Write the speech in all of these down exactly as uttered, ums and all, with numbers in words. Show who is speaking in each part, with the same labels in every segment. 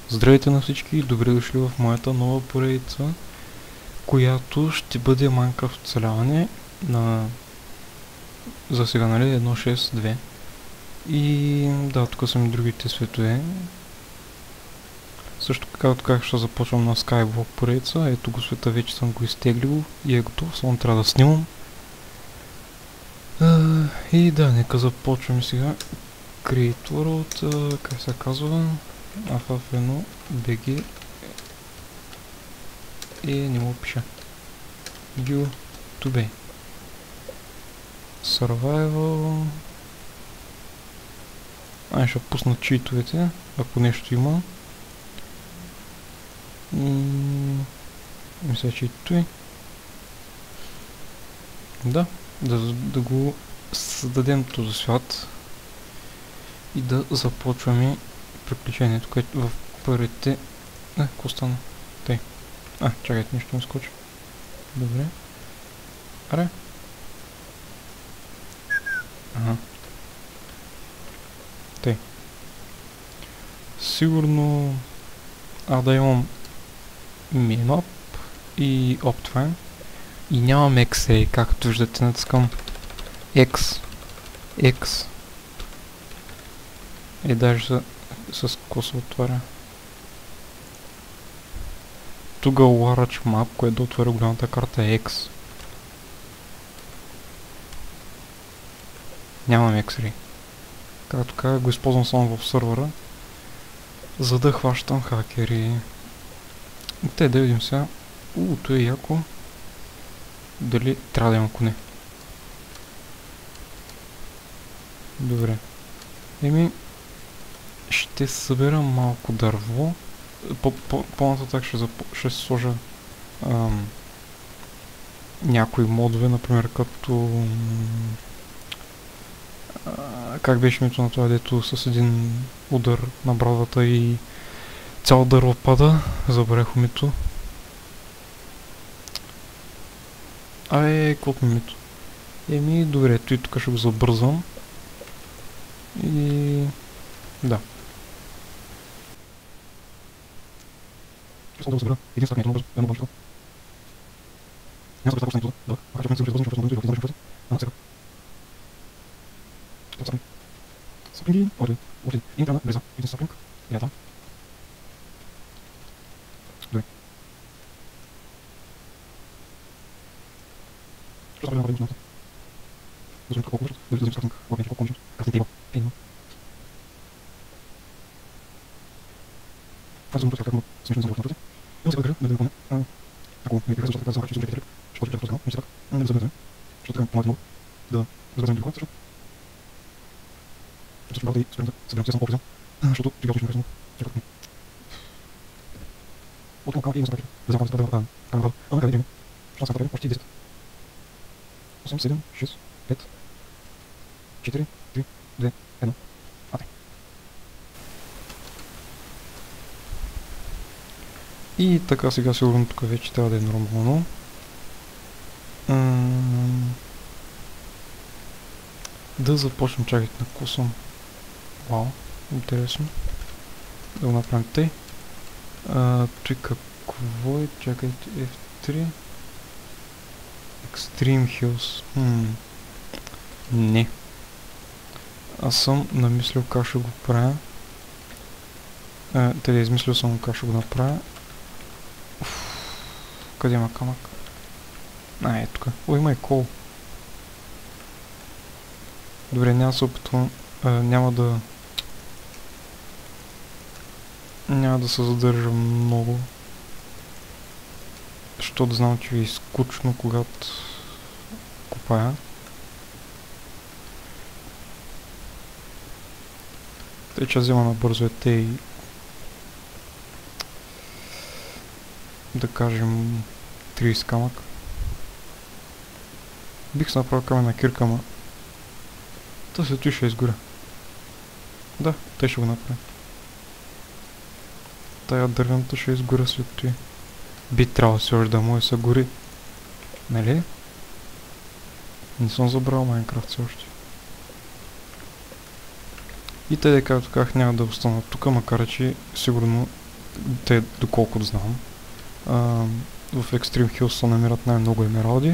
Speaker 1: Здравейте на всички и добре дошли в моята нова поредица, която ще бъде Minecraft оцеляване на за сега, нали, едно шест две. И да, тук са ми другите светове. Също както как ще започвам на Skyblock поредица. Ето го, света вече съм го изтеглил и е готов, само трябва да снимам. Uh, и да, нека започваме сега. Create World, uh, как се казва? Аф Аф едно би джи и не му пиша. YouTube Survival. Ай, ще пусна читовете, ако нещо има. И... мисля, че и той. Да, да, да го създадем този свят и да започваме приключението, което в първите... Не, какво стана? Тъй. А, чакайте, нещо ми скочи. Добре. Аре. Ага. Тъй. Сигурно... А, да имам... Minop и Optifine. И нямам X-Ray, както виждате, натискам X. X. И даже с, с какво се отваря. Тук Large Map, което да отворя голямата карта е X. Нямам X-Ray. Както така го използвам само в сървъра, за да хващам хакери. Те да видим сега. Уу, то е яко. Дали трябва да имам коне? Добре. Еми, ще събера малко дърво. По-нататък ще, ще сложа ам, някои модове, например като... А, как беше името на това, дето с един удар на брадата и цял дърво пада. Забравях името. Ай, какво ми името? Еми, добре, той тук ще го забързвам. И... да. Искам да го събера един стак метро, едно бънчето. Няма да представя какво да, макар че ме се призбързам, защото съм да излъжим а, сега. Сапринг. Сапринги, оре, оре, и трябва влеза, един сапринг, и ята. Добре. Ще събера на време основата. Да вземем колко вършат, да вземем сапринг, лавен, колко конжим, крафтинг тейбъл, ейно. Това съм как му смешно за вършната. И сега да да да ако ми харесва така за харчи служители, ще почне да разказвам, мисля така. Не да забравяме. Ще така помагам много да разберем друго, защото ще трябва да и спрем да съберем се само по-близо, защото тогава ще ни харесва. Чакат ми. От към и на събрати. Да запомня да въртам. Камера. А, къде идем? Шанс на време почти десет. осем, седем, шест, пет, четири, три, две, едно. Атай. И така сега сигурно тук вече трябва да е нормално. М да започнем, чакайте на какво съм. Вау, интересно. Да го направим тъй. Той какво е? Чакайте, Еф три. Extreme Hills. Хм. Не. Аз съм намислил как ще го правя. Те да измислил съм как ще го направя. Уф, къде има камък? А, е тук. О, има и кол. Добре, няма се опитвам. А, няма да... Няма да се задържам много. Защото знам, че ви е скучно, когато копая. Тъй, че аз взема набързо е те и... да кажем... трийсет камък. Бих се направил камена кирка, ама... Та се той ще изгоря. Да, те ще го направя. Тая дървената ще изгоря след той. Би трябвало си още да може да се гори. Нали? Не съм забрал Майнкрафт си още. И те, както казах, няма да остана тук, макар че сигурно те, доколкото знам. А, в Extreme Hills се намират най-много емералди.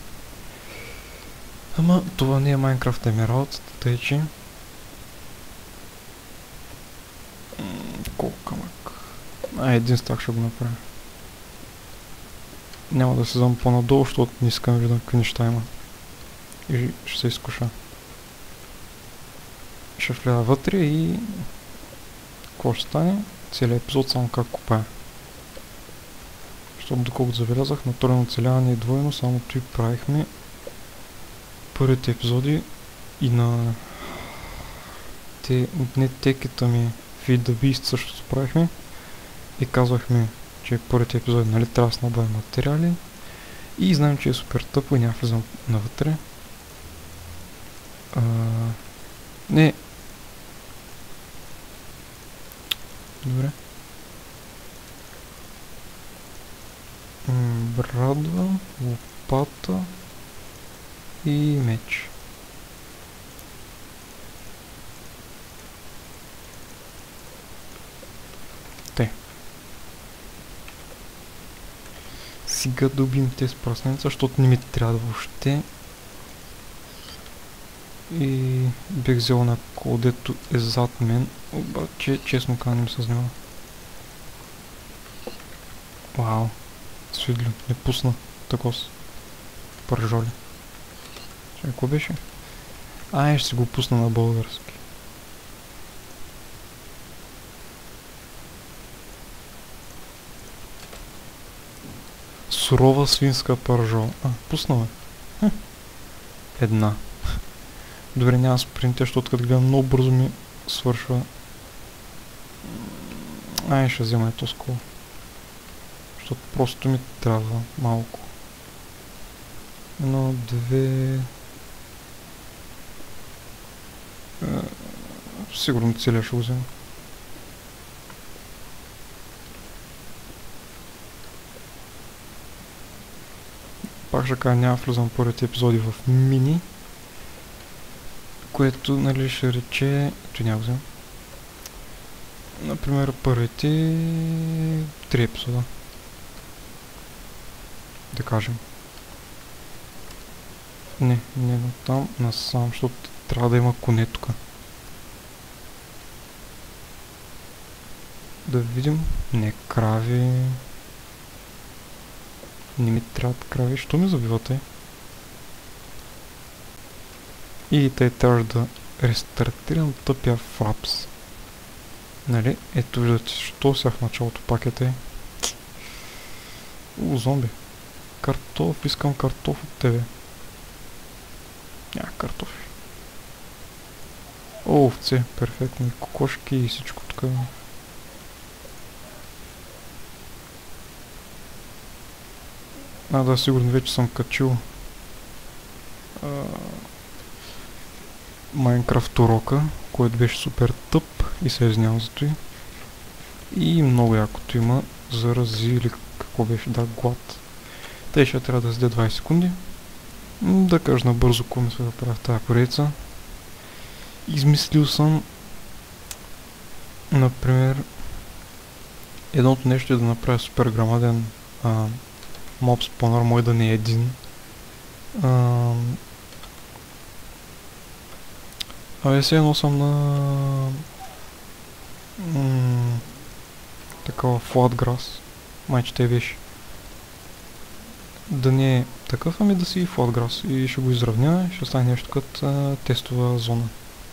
Speaker 1: Ама това не е Minecraft Emerald, тъй че... Колко камък? А, един стак ще го направя. Няма да се взема по-надолу, защото не искам да видам какви неща има. И ще се изкуша. Ще вляза вътре и... Какво ще стане? Целият епизод само как копая. Защото доколкото забелязах, на тройно оцеляване е двойно, само той правихме първите епизоди и на... Те... Не текета ми Feed the Beast също правихме. И казвахме, че първите епизоди, нали, трябва да се набавим материали. И знаем, че е супер тъпо и няма влизам навътре. А... Не. Добре. Брадва, лопата и меч. Те. Сега да убим тези пръсненца, защото не ми трябва въобще. И бих взел на колдето е зад мен, обаче честно казвам не ми се занимава. Вау, свидлю, не пусна такос. Пържоли. Чай, какво беше? Ай, ще си го пусна на български. Сурова свинска пържола. А, пусна ме. Хм. Една. Добре, няма спринте, защото като гледам много бързо ми свършва. Ай, ще взема ето скоро. Защото просто ми трябва малко. Едно, две... Е, сигурно целия ще го взема. Пак ще кажа, няма влизам първите епизоди в мини. Което, нали, ще рече... Ето няма взема. Например, първите... три епизода. Да кажем. Не, не на там, насам, защото трябва да има коне тук. Да видим. Не, крави. Не ми трябват крави. Що ми забивате? И те трябва да рестартирам тъпия фрапс. Нали? Ето виждате, що сях в началото пакета е. О, зомби. Картоф, искам картоф от тебе. Няма картофи. О, овце, перфектно. Кокошки и всичко тук. А, да, сигурно вече съм качил Майнкрафт урока, който беше супер тъп и се извинявам за това. И много якото има зарази или какво беше, да, глад. Те ще трябва да седя двайсет секунди. Да кажа набързо какво ми се да правя в тази поредица. Измислил съм, например, едното нещо е да направя супер грамаден а, моб спонър, мой да не е един. А, Абе, се едно съм на... М такава flat grass. Майче те беше. Да не е такъв, ами да си и flat grass. И ще го изравня и ще стане нещо като тестова зона.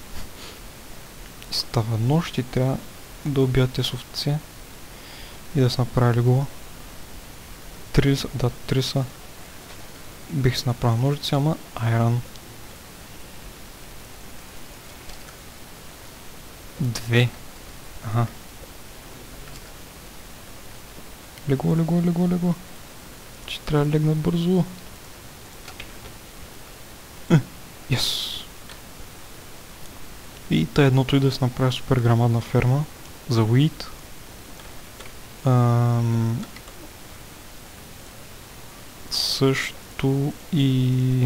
Speaker 1: И става нощ и трябва да убия тези овце. И да са направили го. Три са, да, три са. Бих си направил ножици, ама айрон. Две. Ага. Лего, лего, лего, лего. Че трябва да легна бързо. Yes. И та едното и да се направи супер грамадна ферма за уит. Ам... Също и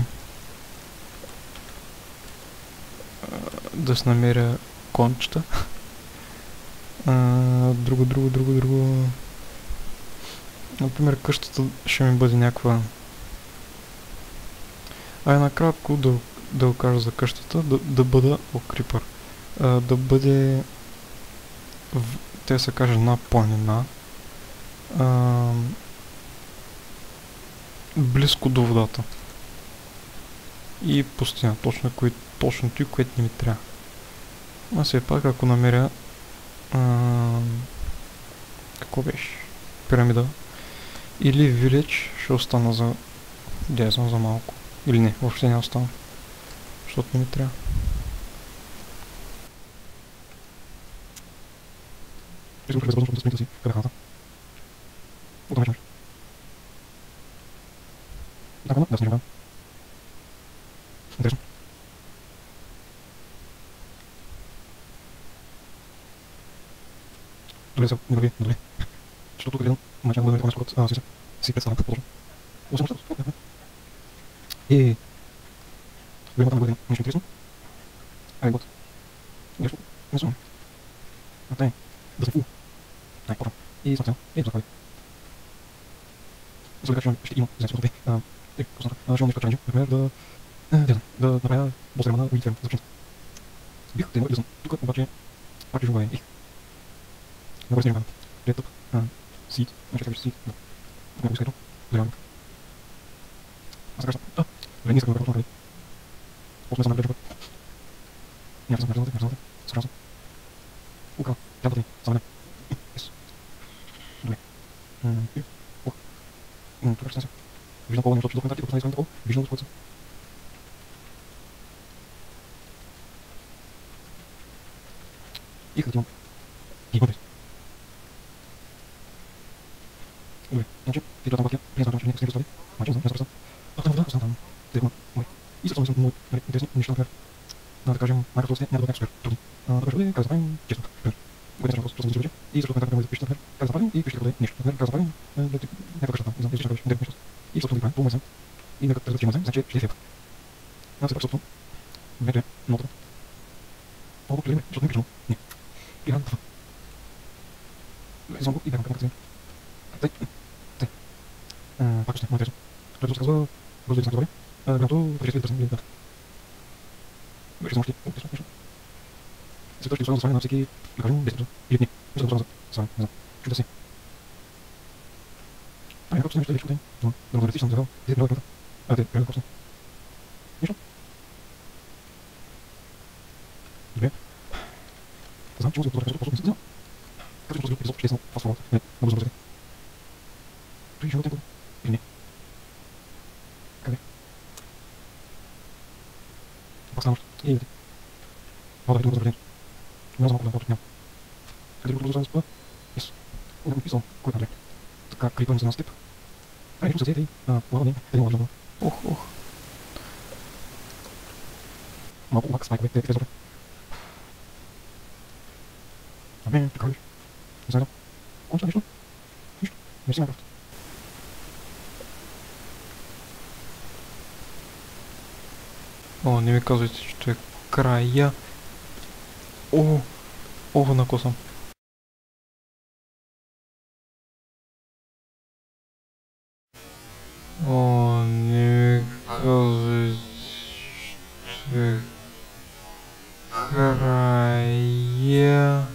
Speaker 1: да се намеря кончета. А, друго, друго, друго, друго. Например, къщата ще ми бъде някаква... Ай, накратко да, да го кажа за къщата, да, да бъда... О, крипър. А, да бъде... В, те се каже на планина. А, близко до водата. И пустина. Точно, кое, точно той, което не ми трябва. А все пак, ако намеря... А, какво беше? Пирамида. Или вилеч ще остана за... Да, знам за малко. Или не, въобще не остана. Защото не ми трябва. Ще се възможно да спринта си къде ханата. Оттам вече. Да, да, да, снимам. Интересно. Добре, сега, не върви, добре. Защото тук гледам, мача да върви това нещо, си си представям, продължим. Осем неща, да, е, добре, там да бъде нещо интересно. Ай, год. Нещо, не знам. А, тай, да съм фул. Ай, по-там. И съм цел, е, захвали. За да кажа, ще има, знаете, какво да е, просто ще имам нещо чаленджи, например, да, да, да направя бострема на Уинферм, за починство. Бих тренирал да съм тук, обаче, пак е живое, их. Много снимам. Red Top, Seed, значи как Seed, да. Тук някой изкрето, зарявам. Аз сега а, добре, не искам да работя, после съм наглежда. Няма съм наглежда, наглежда, съжал съм. Ука, тялата ми, само не. Ес. Добре. Ох. Тук ще се. Виждам по-голям защото документати, ако не искам такова, виждам го спойца. И като имам. И имам. Добре, значи, ти трябва да пътя, не знам, че не се представи. Значи, не знам, не се представи. А, там вода, оставам там. Те има, мой. И също съм много интересни неща, например. Да кажем, Microsoft няма да бъде супер трудно. Да кажем, как да направим честно. Което е просто просто и също така да бъде пишете, например, как да направим и пишете къде нещо. Например, как да направим някаква къща там, не знам, нещо ще кажеш, нещо. И също така, по мазен. И нека различи мазен, значи ще е филм. Аз се пак собствено. Вече, много. Много гледаме, защото не пишем. Не. И рано това. Зомбо и бягам към магазин. Тъй. Тъй. Пак ще, много интересно. Което се казва, бързо да се говори. Времето, пътешествие да търсим или да. Вече съм още интересно нещо. След това ще слагам за сваляне на всеки, да кажем, десет минути или дни. Не съм за сваляне, не знам. Чудя си. Ай, както си нещо вече ден. Но, да му съм завел десет минути. А, те, примерно, косна. Нищо. Добре. Знам, че може да го просто не знам. Как ще може да изобщо честно фастфорвард? Не, много забързане. Той живот някога. Или не? Къде? Пак стана още. И еде. Мога да видим го забързане. Няма за малко да напълчат, няма. Къде го продължаваме с това? Ес. Не съм писал. Кой е надле? Така, крипвам за нас тип. Ай, нещо се зете и... А, лава не. Еде лава жена. Ох, ох. Малко лак спайкове. Те, те зоре. Абе, така виж. Не знам. Конча нещо? Нищо. Мерси Майнкрафт. О, не ми казвайте, че това е края. О, о, накосам. О, не ми казвайте, че края.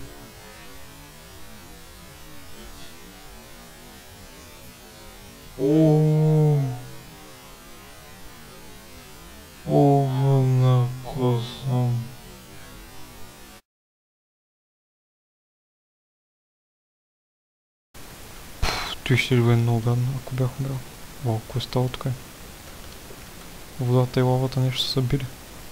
Speaker 1: О, о, накосам. Той ще ли бъде много гадно, ако бях умрял. О, кое е стало така? Водата и лавата нещо са събили.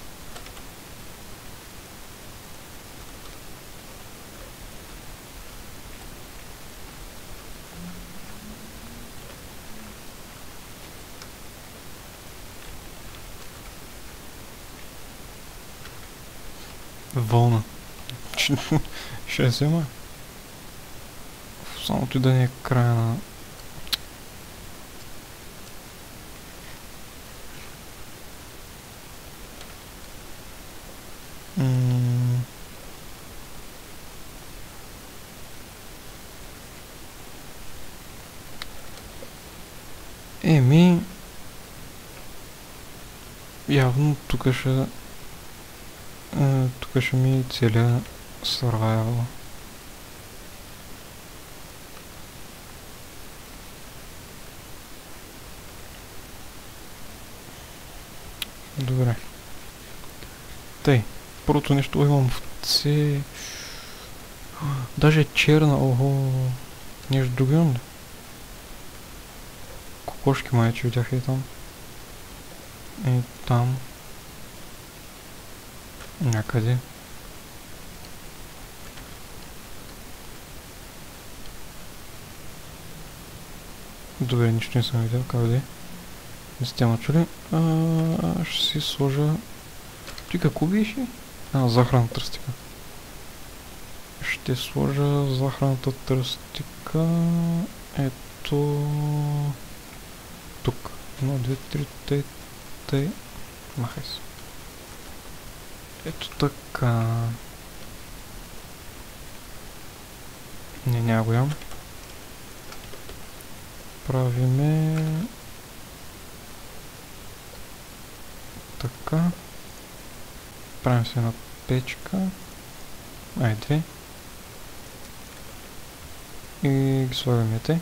Speaker 1: Вълна. Ще я взема. Само той да не е края на... Еми... Явно тук ще... Е, тук ще ми целя survival. Добре. Тъй. Първото нещо имам овце. Даже черна, ого. Нещо друго имам ли? Кокошки май, че видях и там. И там. Някъде. Добре, нищо не съм видял. Как да е? Не сте ма чули. А, ще си сложа... Ти какво беше? А, захарната тръстика. Ще сложа захарната тръстика... Ето... Тук. Едно, две, три, тъй, тъй. Махай се. Ето така. Не, няма го ям. Правиме... Така. Правим се една печка. Ай, две. И ги слагаме те.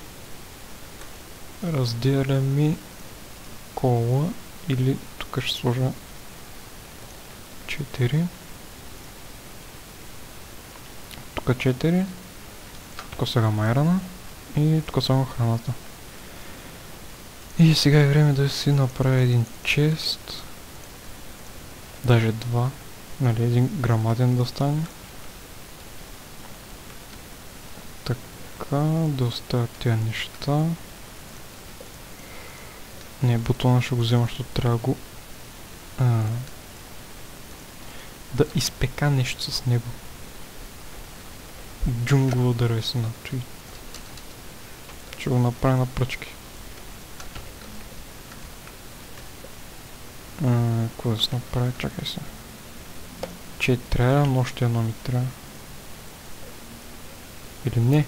Speaker 1: Разделяме кола. Или тук ще сложа четири. Тук четири. Тук сега майрана. И тук само храната. И сега е време да си направя един чест. Даже два. Нали, един грамаден да стане. Така, да оставя тия неща. Не, бутона ще го взема, защото трябва да го... А, да изпека нещо с него. Джунглова дървесина. Чуй. Ще го направя на пръчки. Какво да се направи? Чакай се. Че трябва, но още едно ми трябва. Или не?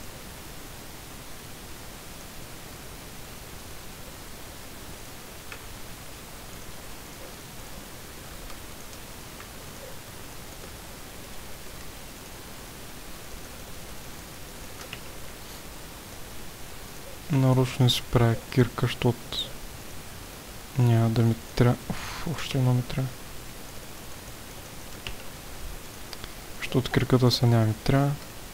Speaker 1: Нарочно си правя кирка, защото няма да ми трябва. Уф, още едно ми трябва. Защото кирката се няма ми трябва.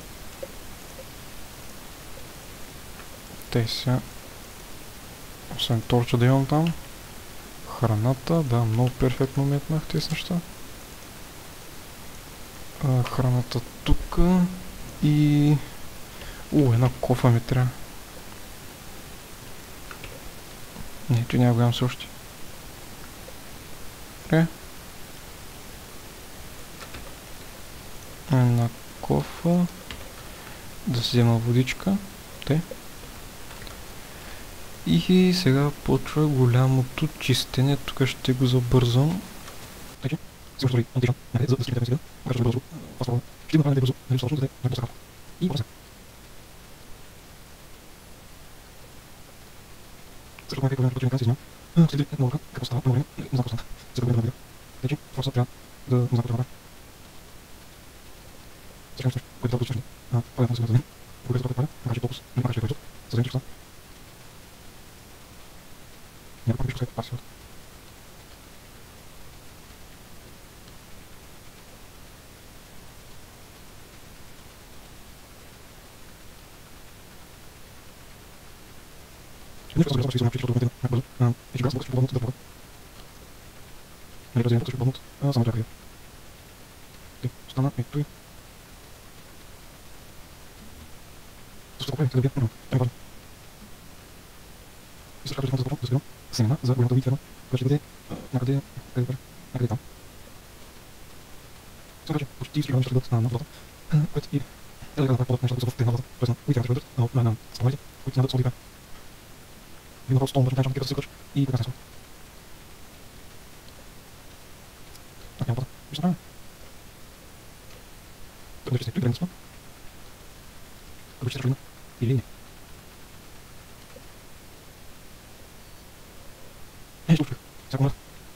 Speaker 1: Те сега. Освен торча да имам там. Храната, да, много перфектно метнах тези неща. А, храната тук. И... У, една кофа ми трябва. Не, че няма голям се още. Е. Една кофа. Да си взема водичка. Те. И сега почва голямото чистене. Тук ще го забързам. Така. Сега ще антижан. За да стримите сега. Така ще бъде бързо. Ще го направим бързо. Не достатъчно да не достатъчно. И после. Също така проблемът, който ми каза, следи много какво става, много време, не знам какво става. Сега го направя. Тъй, просто трябва да не знам какво направя. Сега нещо, което трябва да учиш. А, по-ясно се гледа. Когато това правя, накажи толкова, не накажи който. Съзрем, че какво става. Няма да пишеш след пасиот. Не просто разбираш, че съм защото думите на бързо. И че газ бъдеш по-бавно да пога. Не разделям, защото ще по-бавно. Само трябва да я. Стана, ето и. Също така, сега да бия. Това е важно. И също така, да започвам да събирам семена за голямата ви ферма, която ще бъде някъде, къде бъде, някъде там. Сега вече почти всички ще бъдат на водата, което и е да направя подът нещата, които са в тези на водата, т.е. на които трябва да бъдат на станалите, които си надат солдика. И направо столно, защото няма да се къч и така се случва. А, няма вода. Вижте правилно. Тук вече се приберем да Тук вече се трудно. Или не. Секунда.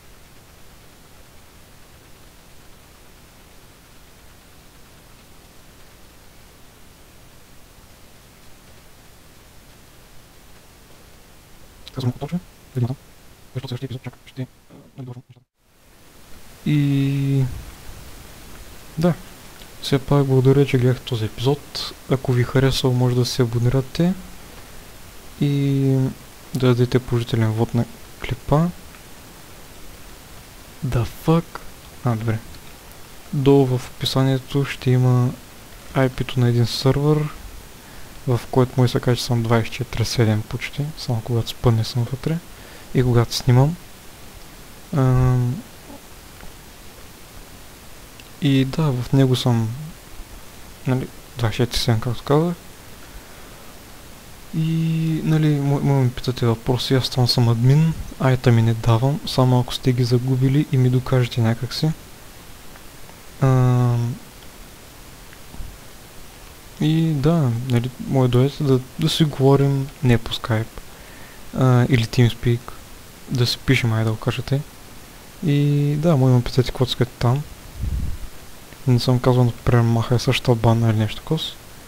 Speaker 1: Казвам го точно. Видим там. Защото следващия епизод чакам. Ще надолвам нещата. И... Да. Все пак благодаря, че гледахте този епизод. Ако ви харесал, може да се абонирате и да дадете положителен вод на клипа. Да fuck. А, добре. Долу в описанието ще има ай пи-то на един сървър, в който може да се каже, че съм двайсет и четири седем почти, само когато спънне съм вътре и когато снимам. Ам... И да, в него съм, нали, двайсет и четири седем, както казах. И, нали, може да ми питате въпроси, аз там съм админ, айта ми не давам, само ако сте ги загубили и ми докажете някакси. Ам... И да, нали, може да дойдете да, да си говорим не по Skype а, или TeamSpeak, да си пишем, ай да го кажете. И да, може да ме питате какво искате там. Не съм казвал, например, махай същата бана или нещо такова.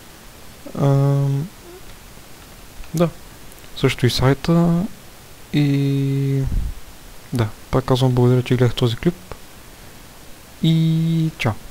Speaker 1: Да, също и сайта. И да, пак казвам благодаря, че гледах този клип. И чао!